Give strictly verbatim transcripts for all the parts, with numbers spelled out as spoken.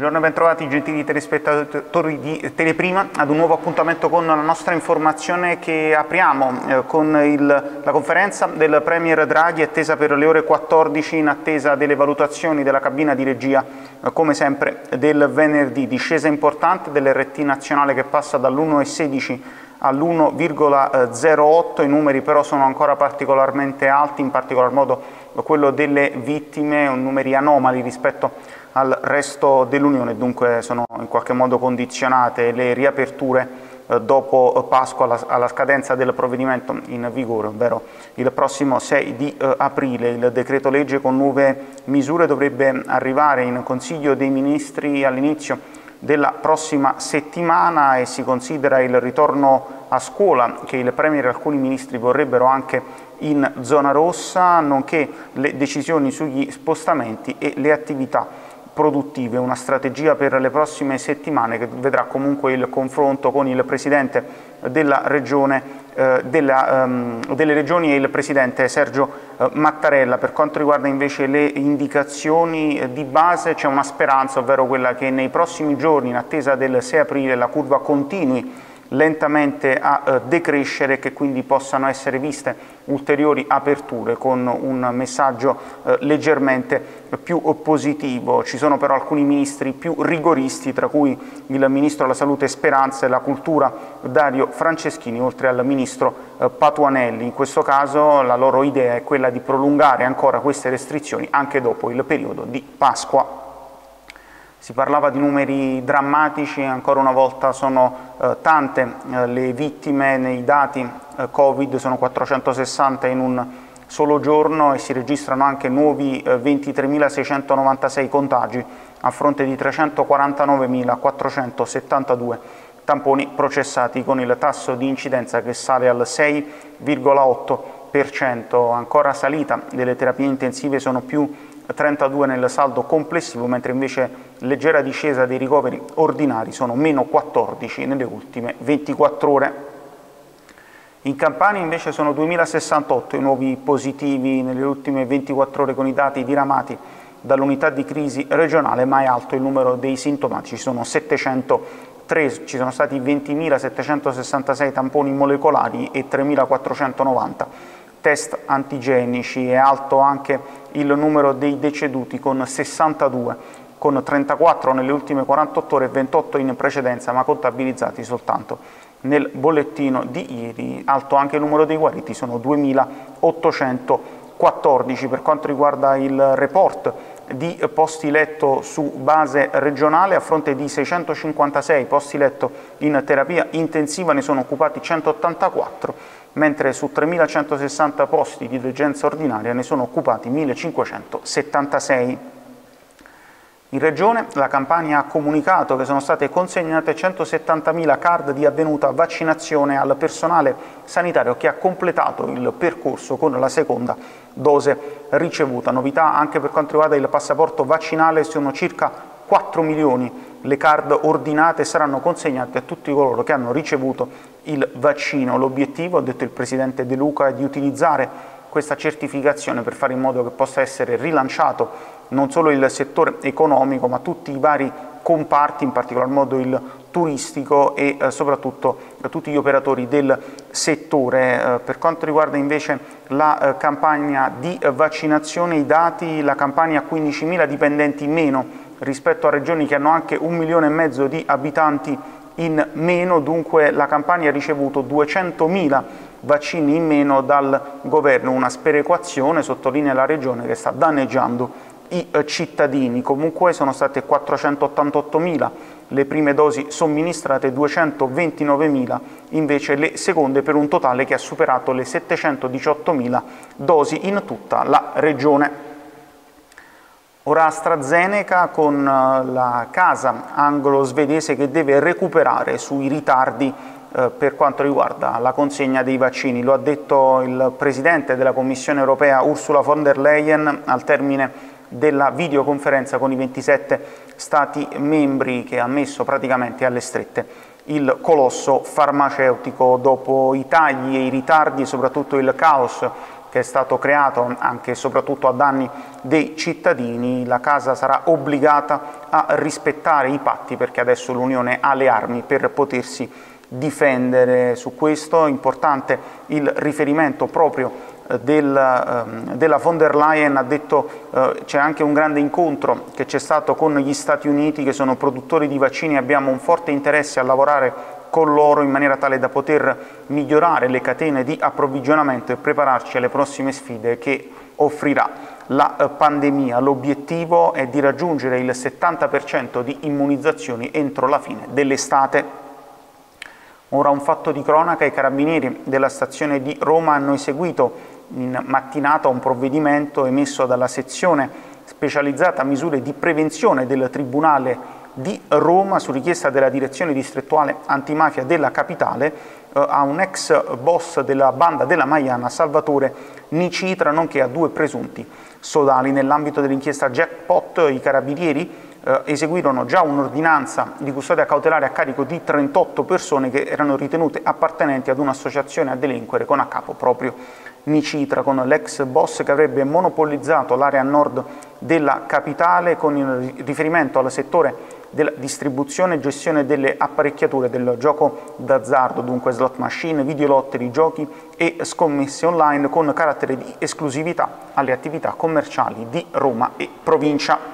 Buongiorno e bentrovati gentili telespettatori di Teleprima ad un nuovo appuntamento con la nostra informazione che apriamo eh, con il, la conferenza del Premier Draghi attesa per le ore quattordici in attesa delle valutazioni della cabina di regia eh, come sempre del venerdì. Discesa importante dell'R T nazionale che passa dall'uno virgola sedici all'uno virgola zero otto, i numeri però sono ancora particolarmente alti, in particolar modo quello delle vittime, numeri anomali rispetto al resto dell'Unione, dunque sono in qualche modo condizionate le riaperture eh, dopo Pasqua alla, alla scadenza del provvedimento in vigore, ovvero il prossimo sei di eh, aprile. Il decreto legge con nuove misure dovrebbe arrivare in Consiglio dei Ministri all'inizio della prossima settimana e si considera il ritorno a scuola che il Premier e alcuni ministri vorrebbero anche in zona rossa, nonché le decisioni sugli spostamenti e le attività produttive, una strategia per le prossime settimane che vedrà comunque il confronto con il Presidente della Regione, eh, della, um, delle Regioni e il Presidente Sergio eh, Mattarella. Per quanto riguarda invece le indicazioni eh, di base c'è una speranza, ovvero quella che nei prossimi giorni, in attesa del sei aprile, la curva continui lentamente a eh, decrescere e che quindi possano essere viste ulteriori aperture con un messaggio eh, leggermente più positivo. Ci sono però alcuni ministri più rigoristi, tra cui il Ministro della Salute Speranza e la Cultura Dario Franceschini, oltre al Ministro eh, Patuanelli. In questo caso la loro idea è quella di prolungare ancora queste restrizioni anche dopo il periodo di Pasqua. Si parlava di numeri drammatici, ancora una volta sono eh, tante eh, le vittime nei dati eh, Covid, sono quattrocentosessanta in un solo giorno e si registrano anche nuovi eh, ventitremilaseicentonovantasei contagi a fronte di trecentoquarantanovemilaquattrocentosettantadue tamponi processati, con il tasso di incidenza che sale al sei virgola otto per cento. Ancora salita delle terapie intensive, sono più trentadue nel saldo complessivo, mentre invece leggera discesa dei ricoveri ordinari, sono meno quattordici nelle ultime ventiquattro ore. In Campania invece sono duemilasessantotto i nuovi positivi nelle ultime ventiquattro ore, con i dati diramati dall'unità di crisi regionale, ma è alto il numero dei sintomatici, sono settecentotre, ci sono stati ventimilasettecentosessantasei tamponi molecolari e tremilaquattrocentonovanta test antigenici. È alto anche il numero dei deceduti con sessantadue, con trentaquattro nelle ultime quarantotto ore e ventotto in precedenza, ma contabilizzati soltanto nel bollettino di ieri. Alto anche il numero dei guariti, sono duemilaottocentoquattordici. Per quanto riguarda il report di posti letto su base regionale, a fronte di seicentocinquantasei posti letto in terapia intensiva ne sono occupati centottantaquattro, mentre su tremilacentosessanta posti di degenza ordinaria ne sono occupati millecinquecentosettantasei. In Regione la Campania ha comunicato che sono state consegnate centosettantamila card di avvenuta vaccinazione al personale sanitario che ha completato il percorso con la seconda dose ricevuta. Novità anche per quanto riguarda il passaporto vaccinale, sono circa quattro milioni le card ordinate, saranno consegnate a tutti coloro che hanno ricevuto il vaccino. L'obiettivo, ha detto il Presidente De Luca, è di utilizzare questa certificazione per fare in modo che possa essere rilanciato non solo il settore economico, ma tutti i vari comparti, in particolar modo il turistico e eh, soprattutto eh, tutti gli operatori del settore. Eh, per quanto riguarda invece la eh, campagna di eh, vaccinazione, i dati: la Campania ha quindicimila dipendenti in meno rispetto a regioni che hanno anche un milione e mezzo di abitanti in meno, dunque la Campania ha ricevuto duecentomila vaccini in meno dal governo, una sperequazione, sottolinea la regione, che sta danneggiando i cittadini. Comunque sono state quattrocentottantottomila le prime dosi somministrate, duecentoventinovemila invece le seconde, per un totale che ha superato le settecentodiciottomila dosi in tutta la regione. Ora AstraZeneca, con la casa anglo-svedese che deve recuperare sui ritardi eh, per quanto riguarda la consegna dei vaccini. Lo ha detto il Presidente della Commissione Europea Ursula von der Leyen al termine della videoconferenza con i ventisette Stati membri, che ha messo praticamente alle strette il colosso farmaceutico dopo i tagli e i ritardi e soprattutto il caos che è stato creato anche e soprattutto a danni dei cittadini. La casa sarà obbligata a rispettare i patti perché adesso l'Unione ha le armi per potersi difendere. Su questo è importante il riferimento proprio Del, eh, della von der Leyen. Ha detto eh, c'è anche un grande incontro che c'è stato con gli Stati Uniti, che sono produttori di vaccini, abbiamo un forte interesse a lavorare con loro in maniera tale da poter migliorare le catene di approvvigionamento e prepararci alle prossime sfide che offrirà la eh, pandemia. L'obiettivo è di raggiungere il settanta per cento di immunizzazioni entro la fine dell'estate. Ora un fatto di cronaca: i carabinieri della stazione di Roma hanno eseguito in mattinata un provvedimento emesso dalla sezione specializzata a misure di prevenzione del Tribunale di Roma su richiesta della direzione distrettuale antimafia della capitale eh, a un ex boss della banda della Maiana, Salvatore Nicitra, nonché a due presunti sodali. Nell'ambito dell'inchiesta Jackpot i carabinieri Eh, eseguirono già un'ordinanza di custodia cautelare a carico di trentotto persone che erano ritenute appartenenti ad un'associazione a delinquere con a capo proprio Nicitra, con l'ex boss che avrebbe monopolizzato l'area nord della capitale con il riferimento al settore della distribuzione e gestione delle apparecchiature del gioco d'azzardo, dunque slot machine, videolottery, giochi e scommesse online, con carattere di esclusività alle attività commerciali di Roma e provincia.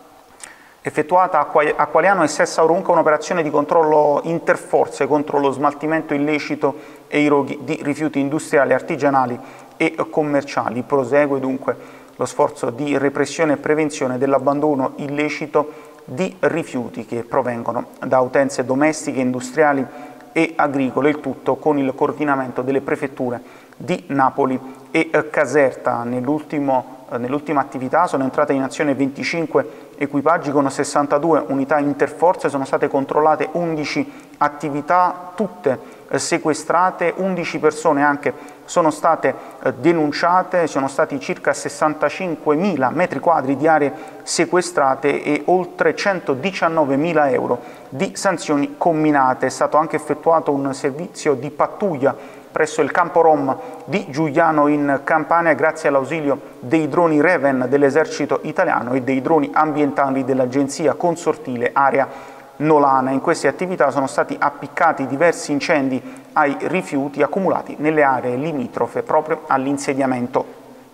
Effettuata a Qualiano e Sessa Aurunca un'operazione di controllo interforze contro lo smaltimento illecito e i roghi di rifiuti industriali, artigianali e commerciali. Prosegue dunque lo sforzo di repressione e prevenzione dell'abbandono illecito di rifiuti che provengono da utenze domestiche, industriali e agricole, il tutto con il coordinamento delle prefetture di Napoli e Caserta. Nell'ultima nell'ultima attività sono entrate in azione venticinque equipaggi con sessantadue unità interforze, sono state controllate undici attività, tutte sequestrate, undici persone anche sono state denunciate, sono stati circa sessantacinquemila metri quadri di aree sequestrate e oltre centodiciannovemila euro di sanzioni comminate. È stato anche effettuato un servizio di pattuglia presso il campo Rom di Giuliano in Campania grazie all'ausilio dei droni Raven dell'esercito italiano e dei droni ambientali dell'agenzia consortile Area Nolana. In queste attività sono stati appiccati diversi incendi ai rifiuti accumulati nelle aree limitrofe proprio all'insediamento.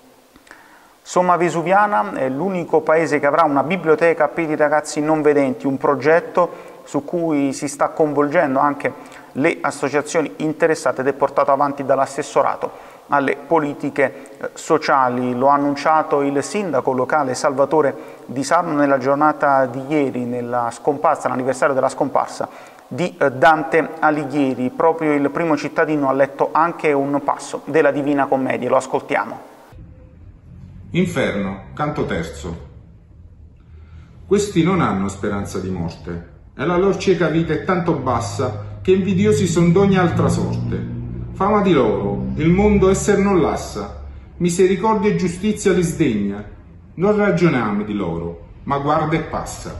Somma Vesuviana è l'unico paese che avrà una biblioteca per i ragazzi non vedenti, un progetto su cui si sta coinvolgendo anche le associazioni interessate ed è portato avanti dall'assessorato alle politiche sociali. Lo ha annunciato il sindaco locale Salvatore Di Sarno nella giornata di ieri, nella scomparsa, l'anniversario della scomparsa di Dante Alighieri. Proprio il primo cittadino ha letto anche un passo della Divina Commedia, lo ascoltiamo. Inferno, canto terzo. Questi non hanno speranza di morte, e la lor cieca vita è tanto bassa che invidiosi son d'ogni altra sorte. Fama di loro, il mondo esser non lassa, misericordia e giustizia li sdegna. Non ragioniamo di loro, ma guarda e passa.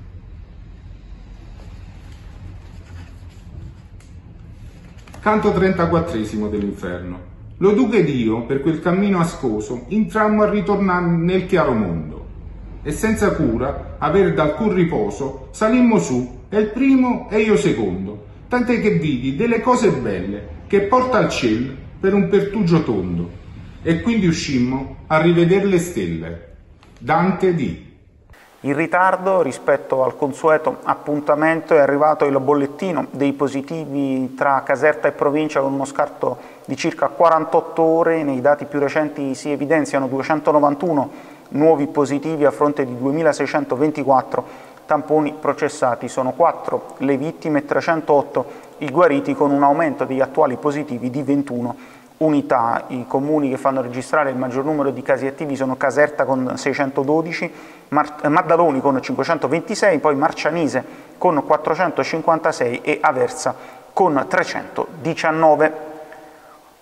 Canto trentaquattresimo dell'Inferno. Lodù che Dio, per quel cammino ascoso, intrammo a ritornare nel chiaro mondo. E senza cura, aver d'alcun riposo, salimmo su, e il primo e io secondo. Tant'è che vidi delle cose belle che porta al cielo per un pertugio tondo, e quindi uscimmo a rivedere le stelle. Dante di. In ritardo rispetto al consueto appuntamento è arrivato il bollettino dei positivi tra Caserta e provincia con uno scarto di circa quarantotto ore. Nei dati più recenti si evidenziano duecentonovantuno nuovi positivi a fronte di duemilaseicentoventiquattro tamponi processati. Sono quattro le vittime e trecentootto i guariti, con un aumento degli attuali positivi di ventuno unità. I comuni che fanno registrare il maggior numero di casi attivi sono Caserta con seicentododici, Mar Maddaloni con cinquecentoventisei, poi Marcianise con quattrocentocinquantasei e Aversa con trecentodiciannove.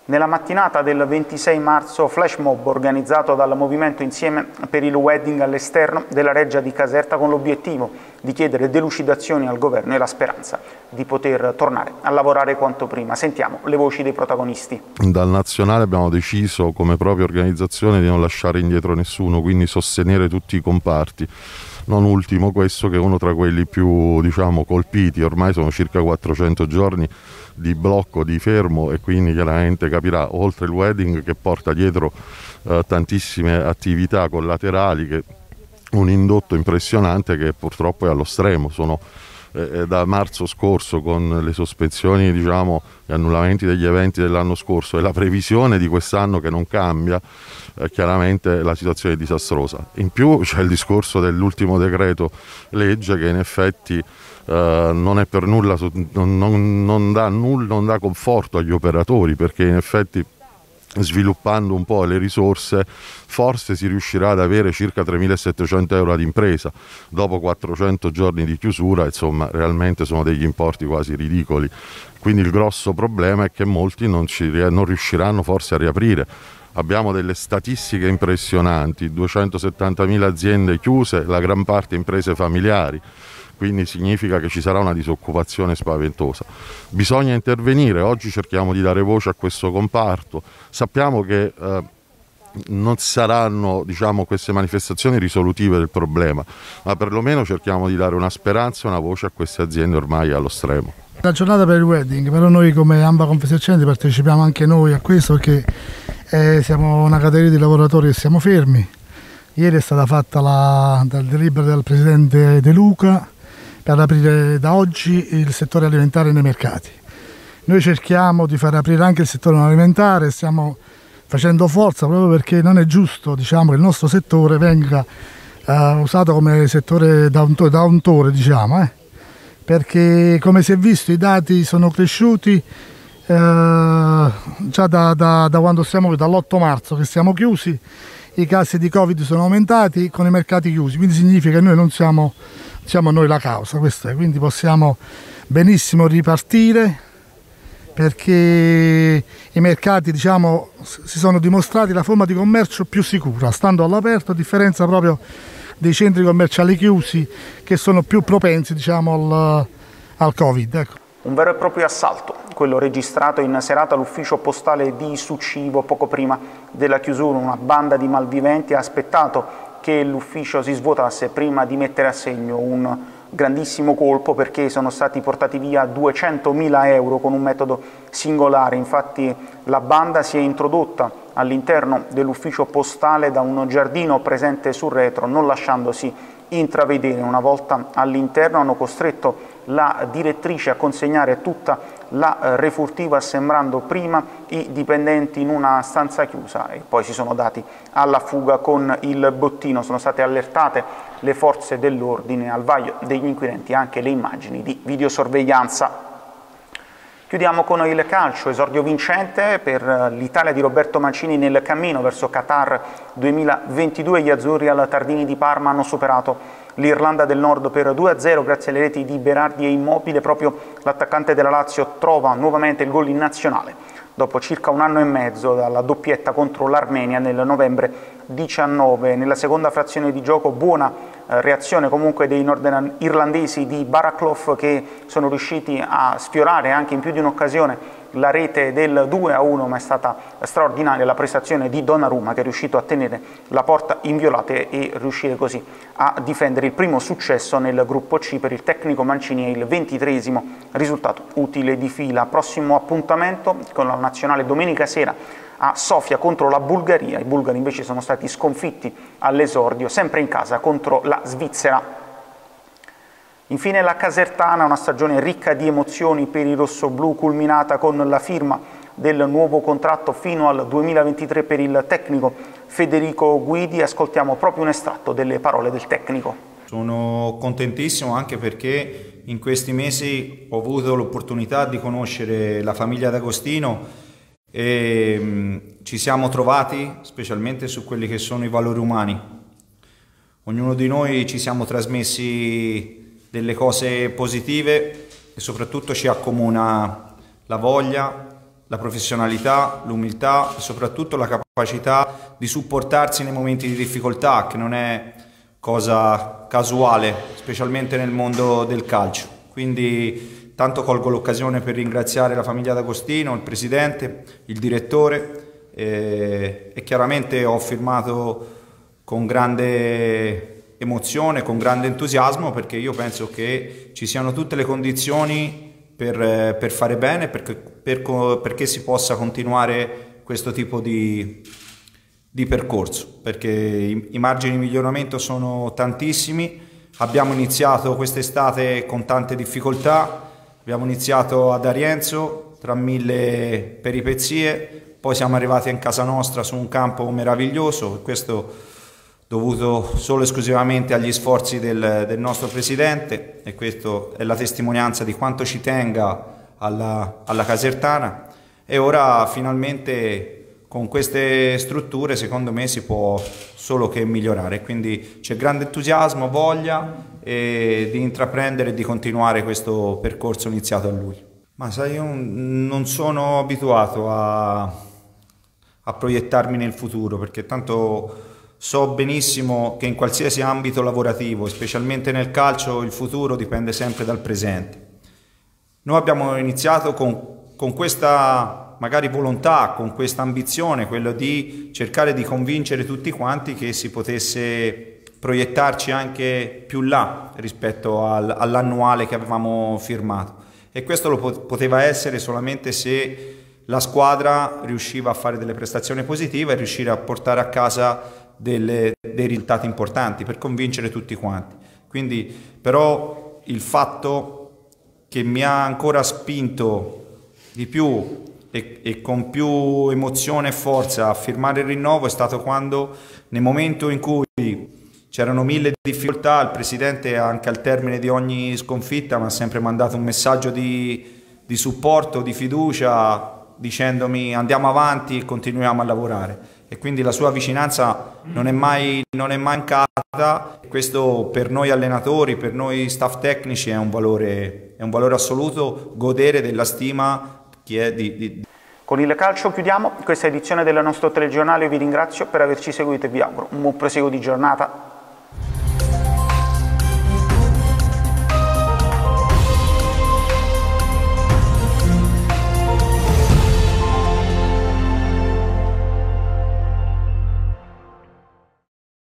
Nella mattinata del ventisei marzo, flash mob organizzato dal Movimento Insieme per il Wedding all'esterno della Reggia di Caserta con l'obiettivo di chiedere delucidazioni al governo e la speranza di poter tornare a lavorare quanto prima. Sentiamo le voci dei protagonisti. Dal nazionale abbiamo deciso come propria organizzazione di non lasciare indietro nessuno, quindi sostenere tutti i comparti. Non ultimo questo, che è uno tra quelli più, diciamo, colpiti. Ormai sono circa quattrocento giorni di blocco, di fermo, e quindi chiaramente capirà, oltre il wedding che porta dietro eh, tantissime attività collaterali, che un indotto impressionante che purtroppo è allo stremo. Sono eh, da marzo scorso, con le sospensioni, diciamo, gli annullamenti degli eventi dell'anno scorso e la previsione di quest'anno che non cambia, eh, chiaramente la situazione è disastrosa. In più c'è il discorso dell'ultimo decreto legge che in effetti Uh, non è per nulla, non, non, non, dà nulla, non dà conforto agli operatori, perché in effetti, sviluppando un po' le risorse, forse si riuscirà ad avere circa tremilasettecento euro ad impresa. Dopo quattrocento giorni di chiusura, insomma, realmente sono degli importi quasi ridicoli. Quindi il grosso problema è che molti non, ci, non riusciranno forse a riaprire. Abbiamo delle statistiche impressionanti, duecentosettantamila aziende chiuse, la gran parte imprese familiari. Quindi significa che ci sarà una disoccupazione spaventosa. Bisogna intervenire, oggi cerchiamo di dare voce a questo comparto. Sappiamo che eh, non saranno, diciamo, queste manifestazioni risolutive del problema, ma perlomeno cerchiamo di dare una speranza e una voce a queste aziende ormai allo stremo. La giornata per il wedding, però noi come AMBA Confesercenti partecipiamo anche noi a questo, perché eh, siamo una categoria di lavoratori che siamo fermi. Ieri è stata fatta la, dal delibero del Presidente De Luca per aprire da oggi il settore alimentare nei mercati. Noi cerchiamo di far aprire anche il settore non alimentare, stiamo facendo forza proprio perché non è giusto, diciamo, che il nostro settore venga uh, usato come settore da untore, diciamo, eh? Perché come si è visto i dati sono cresciuti uh, già da, da, da quando siamo, dall'otto marzo che siamo chiusi, i casi di Covid sono aumentati con i mercati chiusi, quindi significa che noi non siamo siamo noi la causa, questo è, quindi possiamo benissimo ripartire, perché i mercati, diciamo, si sono dimostrati la forma di commercio più sicura, stando all'aperto, a differenza proprio dei centri commerciali chiusi che sono più propensi, diciamo, al, al Covid. Ecco. Un vero e proprio assalto, quello registrato in serata all'ufficio postale di Succivo poco prima della chiusura. Una banda di malviventi ha aspettato che l'ufficio si svuotasse prima di mettere a segno un grandissimo colpo, perché sono stati portati via duecentomila euro con un metodo singolare. Infatti la banda si è introdotta all'interno dell'ufficio postale da un giardino presente sul retro, non lasciandosi intravedere. Una volta all'interno hanno costretto la direttrice a consegnare tutta la refurtiva, assembrando prima i dipendenti in una stanza chiusa, e poi si sono dati alla fuga con il bottino. Sono state allertate le forze dell'ordine, al vaglio degli inquirenti anche le immagini di videosorveglianza. Chiudiamo con il calcio, esordio vincente per l'Italia di Roberto Mancini nel cammino verso Qatar duemilaventidue. Gli azzurri al Tardini di Parma hanno superato l'Irlanda del Nord per due a zero grazie alle reti di Berardi e Immobile. Proprio l'attaccante della Lazio trova nuovamente il gol in nazionale dopo circa un anno e mezzo dalla doppietta contro l'Armenia nel novembre diciannove. Nella seconda frazione di gioco buona eh, reazione comunque dei nordirlandesi di Baraclough, che sono riusciti a sfiorare anche in più di un'occasione la rete del due a uno, ma è stata straordinaria la prestazione di Donnarumma, che è riuscito a tenere la porta inviolata e riuscire così a difendere il primo successo nel gruppo C. Per il tecnico Mancini è il ventitreesimo risultato utile di fila. Prossimo appuntamento con la nazionale domenica sera a Sofia contro la Bulgaria. I bulgari invece sono stati sconfitti all'esordio, sempre in casa contro la Svizzera. Infine la Casertana, una stagione ricca di emozioni per i rossoblù, culminata con la firma del nuovo contratto fino al duemilaventitré per il tecnico Federico Guidi. Ascoltiamo proprio un estratto delle parole del tecnico. Sono contentissimo anche perché in questi mesi ho avuto l'opportunità di conoscere la famiglia D'Agostino e mh, ci siamo trovati specialmente su quelli che sono i valori umani. Ognuno di noi ci siamo trasmessi delle cose positive e soprattutto ci accomuna la voglia la professionalità, l'umiltà e soprattutto la capacità di supportarsi nei momenti di difficoltà, che non è cosa casuale, specialmente nel mondo del calcio. Quindi tanto colgo l'occasione per ringraziare la famiglia D'Agostino, il presidente, il direttore e, e chiaramente ho firmato con grande emozione, con grande entusiasmo, perché io penso che ci siano tutte le condizioni per, per fare bene, perché, per, perché si possa continuare questo tipo di, di percorso, perché i, i margini di miglioramento sono tantissimi. Abbiamo iniziato quest'estate con tante difficoltà, abbiamo iniziato ad Arienzo tra mille peripezie, poi siamo arrivati in casa nostra su un campo meraviglioso, e questo dovuto solo e esclusivamente agli sforzi del, del nostro presidente, e questo è la testimonianza di quanto ci tenga alla, alla Casertana. E ora finalmente con queste strutture secondo me si può solo che migliorare, quindi c'è grande entusiasmo, voglia e di intraprendere e di continuare questo percorso iniziato a lui. Ma sai, io non sono abituato a, a proiettarmi nel futuro, perché tanto so benissimo che in qualsiasi ambito lavorativo, specialmente nel calcio, il futuro dipende sempre dal presente. Noi abbiamo iniziato con, con questa magari volontà, con questa ambizione, quello di cercare di convincere tutti quanti che si potesse proiettarci anche più là rispetto al, all'annuale che avevamo firmato. E questo lo poteva essere solamente se la squadra riusciva a fare delle prestazioni positive e riuscire a portare a casa Delle, dei risultati importanti per convincere tutti quanti. Quindi però il fatto che mi ha ancora spinto di più e, e con più emozione e forza a firmare il rinnovo è stato quando, nel momento in cui c'erano mille difficoltà, il presidente anche al termine di ogni sconfitta mi ha sempre mandato un messaggio di, di supporto, di fiducia, dicendomi andiamo avanti e continuiamo a lavorare. E quindi la sua vicinanza non è mai, non è mancata. Questo per noi allenatori, per noi staff tecnici è un valore, è un valore assoluto, godere della stima che è di, di... Con il calcio chiudiamo questa edizione del nostro telegiornale. Io vi ringrazio per averci seguito e vi auguro un buon proseguo di giornata.